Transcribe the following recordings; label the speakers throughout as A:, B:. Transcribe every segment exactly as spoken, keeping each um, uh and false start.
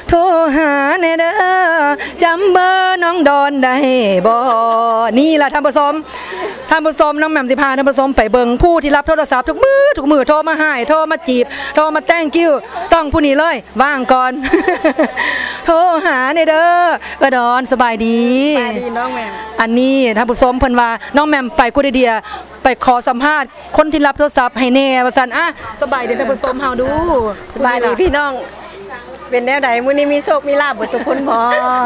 A: โทรหาแน่เด้อจำเบอร์น้องดอนได้บ่นี่ล่ะท่านผู้ชมท่านผู้ชมน้องแหม่มสิพาท่านผู้ชมไปเบิ่งผู้ที่รับโทรศัพท์ทุกมือทุกมือโทรมาหายโทรมาจีบโทรมาแต้งกิ้วต้องผู้นี้เลยว่างก่อน โทรหาแน่เด้อเออดอนสบายดีสบายดีน้องแหม่มอันนี้ท่านผู้ชมเพิ่นว่าน้องแหม่มไปกุฎเดียไปขอสัมภาษณ์คนที่รับโทรศัพท์ให้แน่ว่าซั่นอ่ะสบายดีท่านผู้ชมเฮาดู
B: สบายดีพี่น้องเป็นแนวใดมื้อนี้มีโชคมีลาภบ่ทุกคนบ่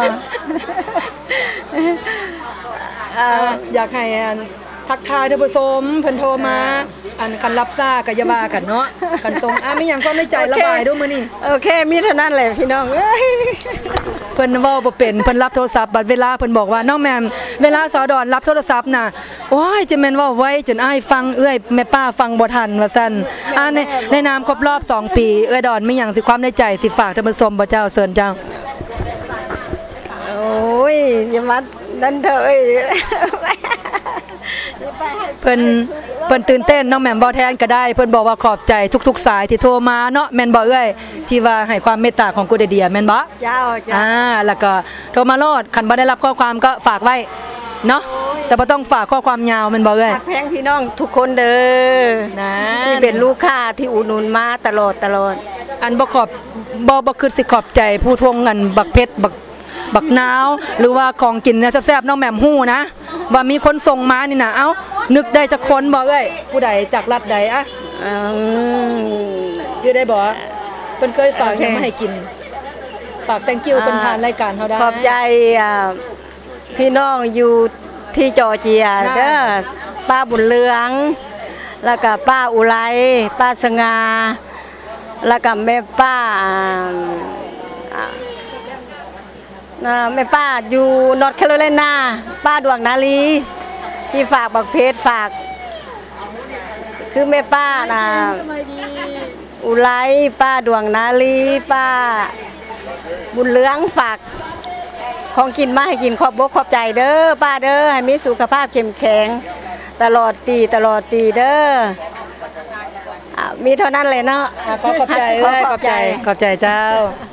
A: อยากให้ทักทายท่านผู้ชมเพิ่นโทรมาอันกันรับซ่าก็อย่าว่ากันเนาะกันทรงอ่ะมีหยังก็ไม่ใจระบายดูมื้อนี้
B: โอเคมีเท่านั้นแหละพี่น้องเอ้ย
A: เพิ่นเว้าบ่เป็นเพิ่นรับโทรศัพท์บัดเวลาเพิ่นบอกว่าน้องแหม่มเวลาสาวดอนรับโทรศัพท์น่ะโอ้ยจะแม่นเว้าไว้จนอ้ายฟังเอื้อยแม่ป้าฟังบ่ทันว่าซั่นอ่าในในนามครบรอบสองปีเอื้อยดอนมีหยังสิความในใจสิฝากท่านผู้ชมบ่เจ้าเชิญเจ้า
B: โอ้ยอย่ามาดันเถอะเอ้ย
A: เพิ่นเพิ่นตื่นเต้นน้องแหม่มบ่แทนก็ได้เพิ่นบอกว่าขอบใจทุกๆสายที่โทรมาเนาะแม่นบ่เอ้ยที่ว่าให้ความเมตตาของกุฎเดียแม่นบ่
B: เจ้าจ้า
A: อ่าแล้วก็โทรมาโลดคันบ่ได้รับข้อความก็ฝากไว้เนาะแต่บ่ต้องฝากข้อความยาวแม่นบ่เอ้ย
B: แพงพี่น้องทุกคนเด้อนะที่เป็นลูกค้าที่อุดหนุนมาตลอดตลอด
A: อันบ่ขอบบ่บ่คือสิขอบใจผู้ทวงเงินบักเพชรบักบักนาวหรือว่าของกินเนี่ยแซ่บๆน้องแหม่มฮู้นะว่ามีคนส่งมานี่น่ะเอ้านึกได้จักคนบ่เอ้ยผู้ใดจากรัฐใดอะอืมชื่อได้บ่เพิ่นเคยฝากยังมาให้กินฝาก thank you เพิ่นผ่านรายการเฮาได้
B: ขอบใจอ่าพี่น้องอยู่ที่จอร์เจียเด้อป้าบุญเรืองแล้วก็ป้าอุไรป้าสง่าแล้วก็แม่ป้าแม่ป้าอยู่นอร์ทแคโรไลนาป้าดวงนาลีที่ฝากบักเพชรฝากคือแม่ป้าน่ะอุไรป้าดวงนาลีป้าบุญเรืองฝากของกินมาให้กินขอบอกขอบใจเด้อป้าเด้อให้มีสุขภาพเข้มแข็งตลอดปีตลอดปีเด้อมีเท่านั้นเลยเนาะ
A: ขอขอบใจขอบใจขอบใจเจ้า